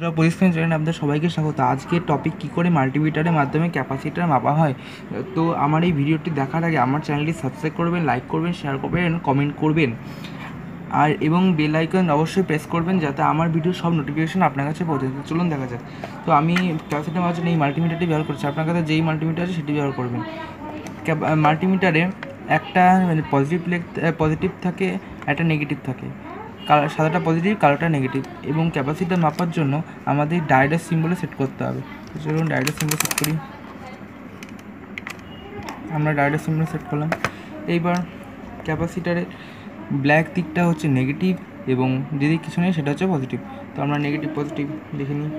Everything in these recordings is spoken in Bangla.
পরিশ্রম চ্যানেলে আপনাদের সবাইকে স্বাগত। আজকের টপিক কী করে মাল্টিমিটারের মাধ্যমে ক্যাপাসিটার মাপা হয়। তো আমার এই ভিডিওটি দেখার আগে আমার চ্যানেলটি সাবস্ক্রাইব করবেন, লাইক করবেন, শেয়ার করবেন, কমেন্ট করবেন আর এবং বেল আইকন অবশ্যই প্রেস করবেন যাতে আমার ভিডিও সব নোটিফিকেশন আপনার কাছে পৌঁছে যায়। চলুন দেখা যাক। তো আমি ক্যাপাসিটার মাপার জন্য এই মাল্টিমিটারটি ব্যবহার করছি। আপনার কাছে যেই মাল্টিমিটার আছে সেটি ব্যবহার করবেন। মাল্টিমিটারে একটা পজিটিভ থাকে, একটা নেগেটিভ থাকে। সাদাটা পজিটিভ, কালোটা নেগেটিভ। এবং ক্যাপাসিটার মাপার জন্য আমাদের ডায়োডের সিম্বলে সেট করতে হবে। চলুন ডায়োডের সিম্বল সেট করি। আমরা ডায়োডের সিম্বল সেট করলাম। এইবার ক্যাপাসিটারের ব্ল্যাক দিকটা হচ্ছে নেগেটিভ এবং যেদিক কিছু নেই সেটা হচ্ছে পজিটিভ। তো আমরা নেগেটিভ পজিটিভ লিখে নিই।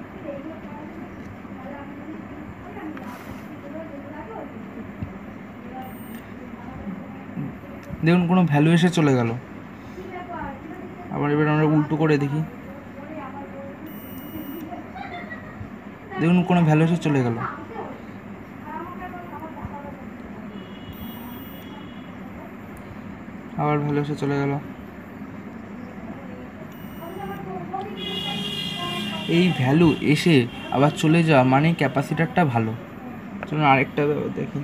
দেখুন কোনো ভ্যালু এসে চলে গেল। আবার এবার আমরা উল্টো করে দেখি। দেখুন কোনো ভ্যালু এসে চলে গেল। আবার ভ্যালু এসে চলে গেল। এই ভ্যালু এসে আবার চলে যাওয়া মানে ক্যাপাসিটারটা ভালো। চলুন আরেকটা দেখি।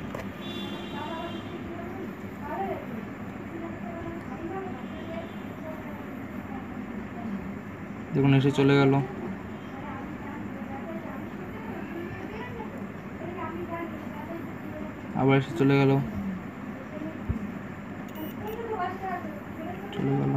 দেখুন এসে চলে গেল। আবার এসে চলে গেল। চলে গেল।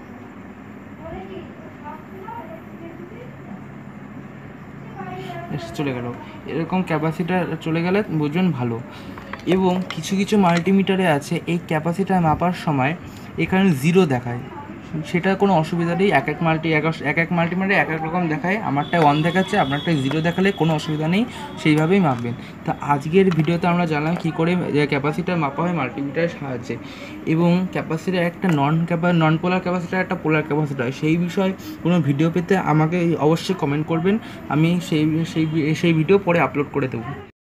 এসে চলে গেল। এরকম ক্যাপাসিটার চলে গেলে বুঝবেন ভালো। এবং কিছু কিছু মাল্টিমিটারে আছে এই ক্যাপাসিটার মাপার সময় এখানে জিরো দেখায়, সেটা কোনো অসুবিধা নেই। এক এক মাল্টিমিটারে এক এক রকম দেখায়। আমারটায় 1 দেখাচ্ছে, আপনারটায় 0 দেখালে কোনো অসুবিধা নেই, সেইভাবেই মাপবেন। তো আজকের ভিডিওতে আমরা জানলাম কী করে ক্যাপাসিটার মাপা হয় মাল্টিমিটারের সাহায্যে। এবং ক্যাপাসিটার একটা নন পোলার ক্যাপাসিটার, একটা পোলার ক্যাপাসিটার, সেই বিষয়ে কোনো ভিডিও পেতে আমাকে অবশ্যই কমেন্ট করবেন। আমি সেই ভিডিও পরে আপলোড করে দেবো।